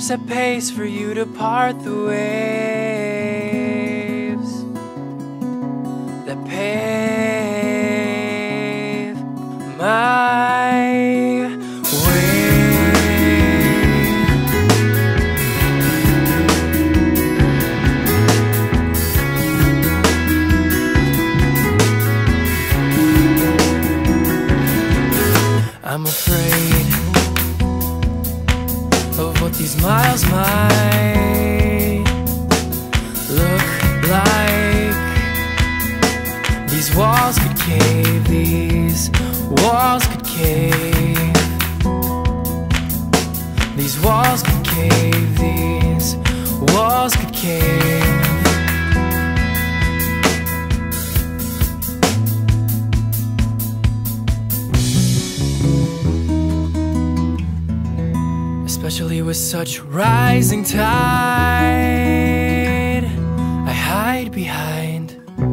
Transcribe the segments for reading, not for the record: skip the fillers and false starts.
Footsteps that pace for you to part the waves that pave my way. I'm afraid of what these miles might look like. These walls could cave, these walls could cave. These walls could cave, these walls could cave. Especially with such rising tide, I hide behind.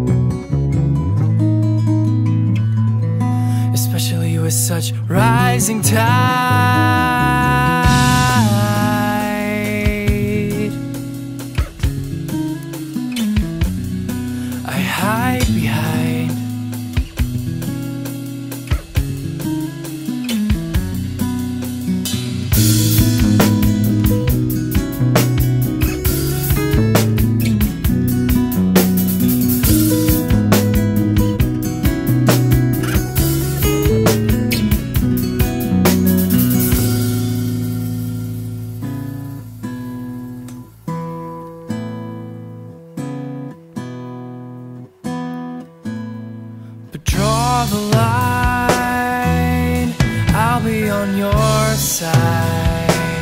Especially with such rising tide, I hide behind. But draw the line, I'll be on your side.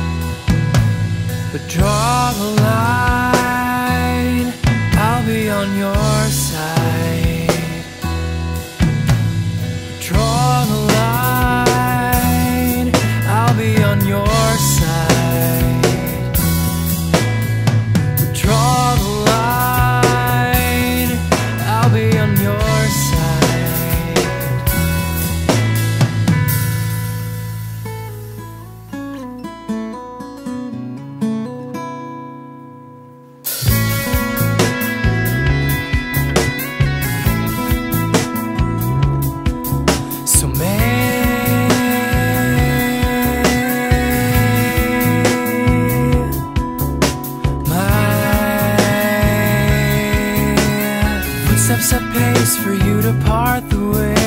But draw the line, I'll be on your side. Draw the line, I'll be on your side. Draw the line, I'll be on your side. So footsteps that pace for you to part the way.